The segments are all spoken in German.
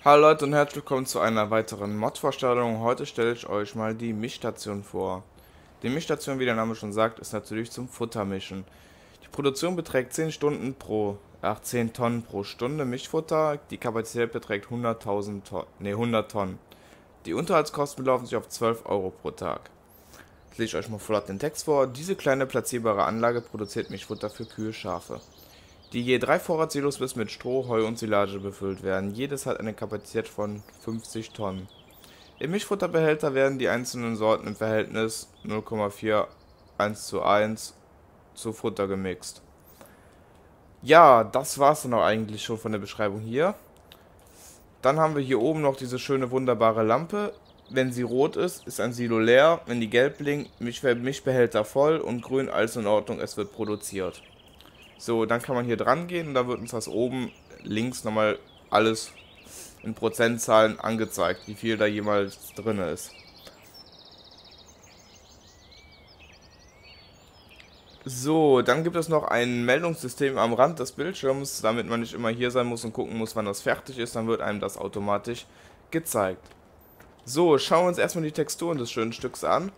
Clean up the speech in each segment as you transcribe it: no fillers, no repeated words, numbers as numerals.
Hallo Leute und herzlich willkommen zu einer weiteren Mod-Vorstellung. Heute stelle ich euch mal die Mischstation vor. Die Mischstation, wie der Name schon sagt, ist natürlich zum Futtermischen. Die Produktion beträgt 10 Tonnen pro Stunde Mischfutter. Die Kapazität beträgt 100 Tonnen. Die Unterhaltskosten belaufen sich auf 12 Euro pro Tag. Jetzt lese ich euch mal flott den Text vor. Diese kleine platzierbare Anlage produziert Mischfutter für Kühe, Schafe. Die je 3 Vorratssilos müssen mit Stroh, Heu und Silage befüllt werden. Jedes hat eine Kapazität von 50 Tonnen. Im Mischfutterbehälter werden die einzelnen Sorten im Verhältnis 0,41:1 zu Futter gemixt. Ja, das war's dann auch eigentlich schon von der Beschreibung hier. Dann haben wir hier oben noch diese schöne wunderbare Lampe. Wenn sie rot ist, ist ein Silo leer. Wenn die gelb blinkt, Mischbehälter voll und grün, alles in Ordnung, es wird produziert. So, dann kann man hier dran gehen und da wird uns das oben links nochmal alles in Prozentzahlen angezeigt, wie viel da jemals drin ist. So, dann gibt es noch ein Meldungssystem am Rand des Bildschirms, damit man nicht immer hier sein muss und gucken muss, wann das fertig ist, dann wird einem das automatisch gezeigt. So, schauen wir uns erstmal die Texturen des schönen Stücks an.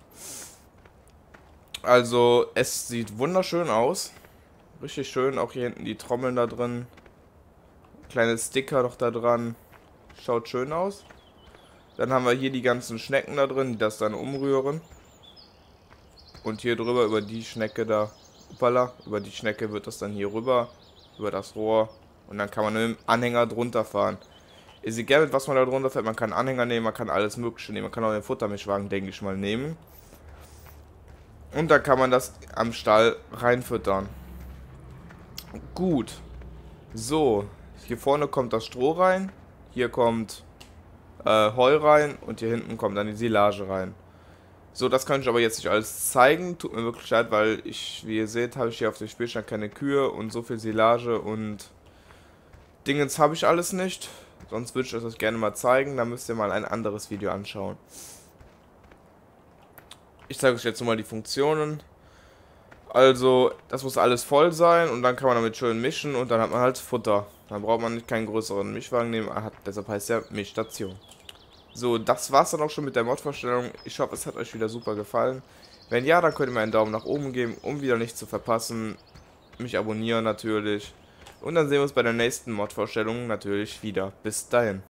Also, es sieht wunderschön aus. Richtig schön, auch hier hinten die Trommeln da drin. Kleine Sticker noch da dran. Schaut schön aus. Dann haben wir hier die ganzen Schnecken da drin, die das dann umrühren. Und hier drüber über die Schnecke da. Uppala, über die Schnecke wird das dann hier rüber. Über das Rohr. Und dann kann man mit dem Anhänger drunter fahren. Ist egal, mit was man da drunter fährt. Man kann Anhänger nehmen, man kann alles Mögliche nehmen. Man kann auch den Futtermischwagen, denke ich mal, nehmen. Und dann kann man das am Stall reinfüttern. Gut. So, hier vorne kommt das Stroh rein, hier kommt Heu rein und hier hinten kommt dann die Silage rein. So, das kann ich aber jetzt nicht alles zeigen, tut mir wirklich leid, weil wie ihr seht, habe ich hier auf dem Spielstand keine Kühe und so viel Silage und Dingens habe ich alles nicht. Sonst würde ich euch das gerne mal zeigen, dann müsst ihr mal ein anderes Video anschauen. Ich zeige euch jetzt nochmal die Funktionen. Also, das muss alles voll sein und dann kann man damit schön mischen und dann hat man halt Futter. Dann braucht man nicht keinen größeren Mischwagen nehmen, deshalb heißt ja Mischstation. So, das war's dann auch schon mit der Mod-Vorstellung. Ich hoffe, es hat euch wieder super gefallen. Wenn ja, dann könnt ihr mir einen Daumen nach oben geben, um wieder nichts zu verpassen. Mich abonnieren natürlich. Und dann sehen wir uns bei der nächsten Mod-Vorstellung natürlich wieder. Bis dahin.